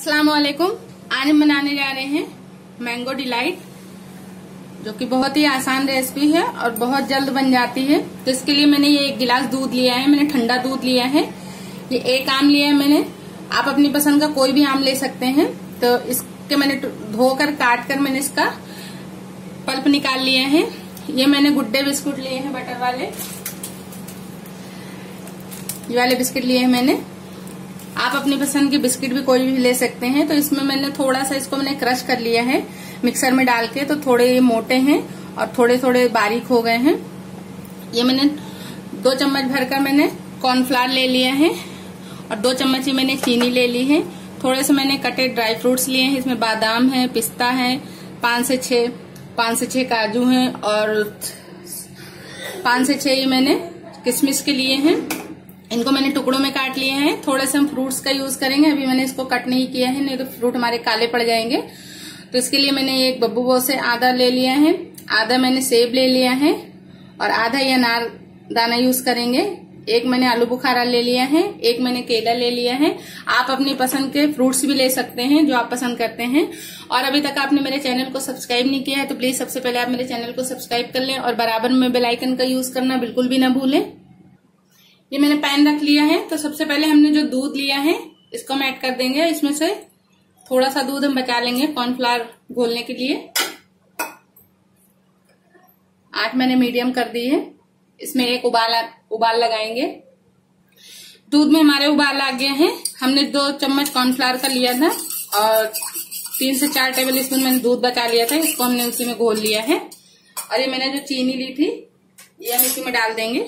अस्सलाम वालेकुम। आज हम बनाने जा रहे हैं मैंगो डिलाइट, जो कि बहुत ही आसान रेसिपी है और बहुत जल्द बन जाती है। तो इसके लिए मैंने ये 1 गिलास दूध लिया है। मैंने ठंडा दूध लिया है। ये 1 आम लिया है मैंने। आप अपनी पसंद का कोई भी आम ले सकते हैं। तो इसके मैंने धोकर काट कर मैंने इसका पल्प निकाल लिया है। ये मैंने गुड्डे बिस्कुट लिए हैं, बटर वाले, ये वाले बिस्किट लिए हैं मैंने। आप अपनी पसंद के बिस्किट भी कोई भी ले सकते हैं। तो इसमें मैंने थोड़ा सा इसको मैंने क्रश कर लिया है मिक्सर में डाल के। तो थोड़े ये मोटे हैं और थोड़े थोड़े बारीक हो गए हैं। ये मैंने 2 चम्मच भरकर मैंने कॉर्नफ्लावर ले लिया है और 2 चम्मच ही मैंने चीनी ले ली है। थोड़े से मैंने कटे ड्राई फ्रूट्स लिए हैं। इसमें बादाम है, पिस्ता है, 5 से 6 काजू हैं और 5 से 6 ये मैंने किशमिश के लिए हैं। इनको मैंने टुकड़ों में काट लिए हैं। थोड़े से हम फ्रूट्स का यूज करेंगे। अभी मैंने इसको कट नहीं किया है, नहीं तो फ्रूट हमारे काले पड़ जाएंगे। तो इसके लिए मैंने एक बब्बू बो से आधा ले लिया है, आधा मैंने सेब ले लिया है और आधा ये अनार दाना यूज करेंगे। 1 मैंने आलू बुखारा ले लिया है, 1 मैंने केला ले लिया है। आप अपनी पसंद के फ्रूट्स भी ले सकते हैं जो आप पसंद करते हैं। और अभी तक आपने मेरे चैनल को सब्सक्राइब नहीं किया है तो प्लीज सबसे पहले आप मेरे चैनल को सब्सक्राइब कर लें और बराबर में बेल आइकन का यूज करना बिल्कुल भी ना भूलें। ये मैंने पैन रख लिया है। तो सबसे पहले हमने जो दूध लिया है इसको हम ऐड कर देंगे। इसमें से थोड़ा सा दूध हम बचा लेंगे कॉर्नफ्लावर घोलने के लिए। आँच मैंने मीडियम कर दी है। इसमें एक उबाल लगाएंगे। दूध में हमारे उबाल आ गए हैं। हमने 2 चम्मच कॉर्नफ्लावर का लिया था और 3 से 4 टेबल स्पून मैंने दूध बचा लिया था। इसको हमने उसी में घोल लिया है। और ये मैंने जो चीनी ली थी ये हम इसी में डाल देंगे।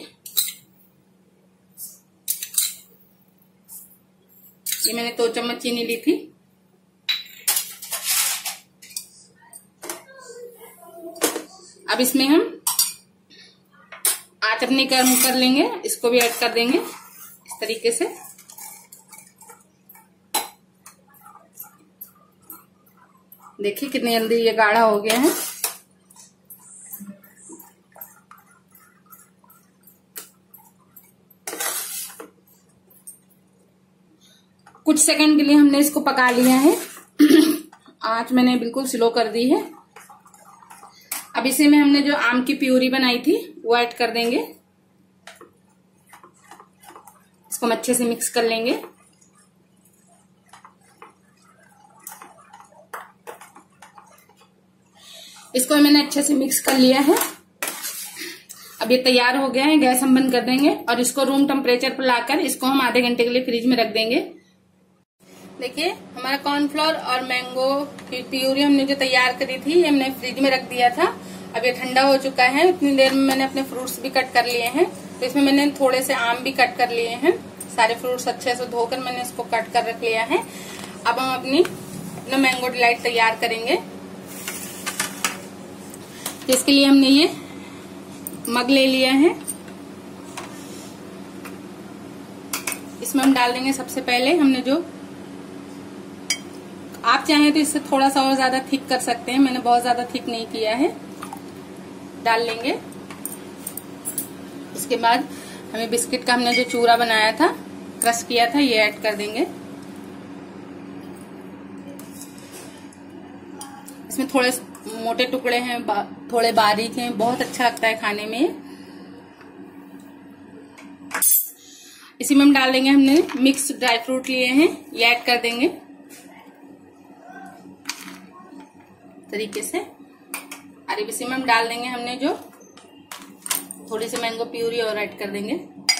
ये मैंने 2 चम्मच चीनी ली थी। अब इसमें हम आँच अपनी गर्म कर लेंगे। इसको भी ऐड कर देंगे इस तरीके से। देखिए कितनी जल्दी ये गाढ़ा हो गया है। कुछ सेकंड के लिए हमने इसको पका लिया है। आँच मैंने बिल्कुल स्लो कर दी है। अब इसी में हमने जो आम की प्यूरी बनाई थी वो ऐड कर देंगे। इसको हम अच्छे से मिक्स कर लेंगे। इसको मैंने अच्छे से मिक्स कर लिया है। अब ये तैयार हो गया है। गैस हम बंद कर देंगे और इसको रूम टेम्परेचर पर लाकर इसको हम आधे घंटे के लिए फ्रिज में रख देंगे। देखिए हमारा कॉर्नफ्लोर और मैंगो की प्यूरी हमने जो तैयार करी थी ये हमने फ्रिज में रख दिया था। अब ये ठंडा हो चुका है। इतनी देर में मैंने अपने फ्रूट्स भी कट कर लिए हैं। तो इसमें मैंने थोड़े से आम भी कट कर लिए हैं। सारे फ्रूट्स अच्छे से धोकर मैंने इसको कट कर रख लिया है। अब हम अपना मैंगो डिलाइट तैयार करेंगे। तो इसके लिए हमने ये मग ले लिया है। इसमें हम डाल देंगे सबसे पहले हमने जो, आप चाहें तो इससे थोड़ा सा और ज्यादा थिक कर सकते हैं। मैंने बहुत ज्यादा थिक नहीं किया है। डाल लेंगे। उसके बाद हमें बिस्किट का हमने जो चूरा बनाया था, क्रश किया था, ये ऐड कर देंगे। इसमें थोड़े मोटे टुकड़े हैं, थोड़े बारीक हैं। बहुत अच्छा लगता है खाने में। इसी में हम डाल देंगे, हमने मिक्स ड्राई फ्रूट लिए हैं, ये ऐड कर देंगे तरीके से। और इसी में हम डाल देंगे हमने जो थोड़ी सी मैंगो प्यूरी और ऐड कर देंगे।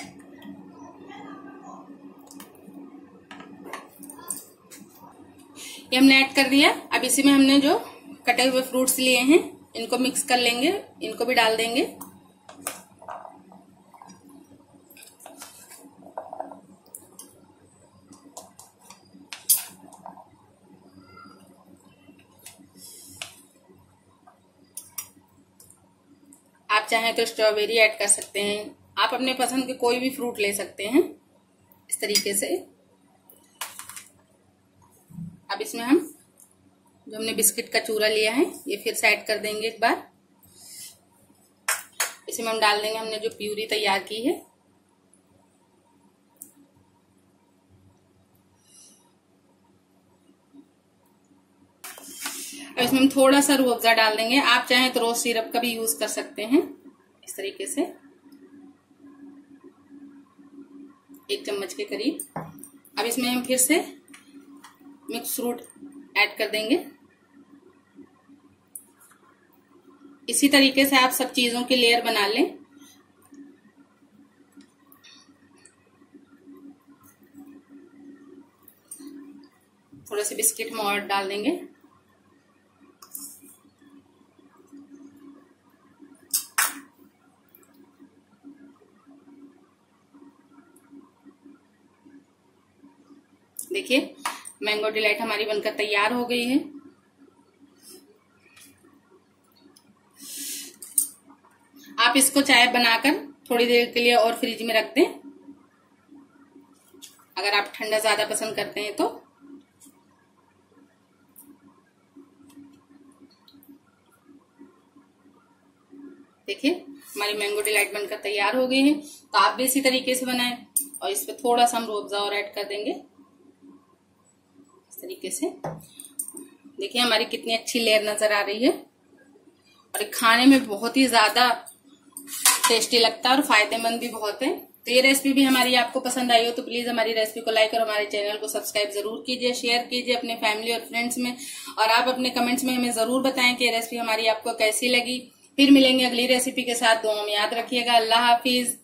ये हमने ऐड कर दिया। अब इसी में हमने जो कटे हुए फ्रूट्स लिए हैं इनको मिक्स कर लेंगे। इनको भी डाल देंगे। आप चाहें तो स्ट्रॉबेरी ऐड कर सकते हैं। आप अपने पसंद के कोई भी फ्रूट ले सकते हैं इस तरीके से। अब इसमें हम जो हमने बिस्किट का चूरा लिया है ये फिर से ऐड कर देंगे एक बार। इसमें हम डाल देंगे हमने जो प्यूरी तैयार की है। अब इसमें हम थोड़ा सा रूह अफ़ज़ा डाल देंगे। आप चाहें तो रोज सिरप का भी यूज कर सकते हैं। इस तरीके से 1 चम्मच के करीब। अब इसमें हम फिर से मिक्स फ्रूट ऐड कर देंगे। इसी तरीके से आप सब चीजों की लेयर बना लें। थोड़े से बिस्किट में और डाल देंगे। देखिए मैंगो डिलाइट हमारी बनकर तैयार हो गई है। आप इसको चाय बनाकर थोड़ी देर के लिए और फ्रिज में रख दें, अगर आप ठंडा ज्यादा पसंद करते हैं तो। देखिए हमारी मैंगो डिलाइट बनकर तैयार हो गई है। तो आप भी इसी तरीके से बनाएं और इस पे थोड़ा सा हम रूह अफ़ज़ा और ऐड कर देंगे इस तरीके से। देखिए हमारी कितनी अच्छी लेयर नजर आ रही है और खाने में बहुत ही ज्यादा टेस्टी लगता है और फायदेमंद भी बहुत है। तो ये रेसिपी भी हमारी आपको पसंद आई हो तो प्लीज हमारी रेसिपी को लाइक और हमारे चैनल को सब्सक्राइब जरूर कीजिए, शेयर कीजिए अपने फैमिली और फ्रेंड्स में, और आप अपने कमेंट्स में हमें जरूर बताएं कि ये रेसिपी हमारी आपको कैसी लगी। फिर मिलेंगे अगली रेसिपी के साथ। दुआ में याद रखिएगा। अल्लाह हाफिज।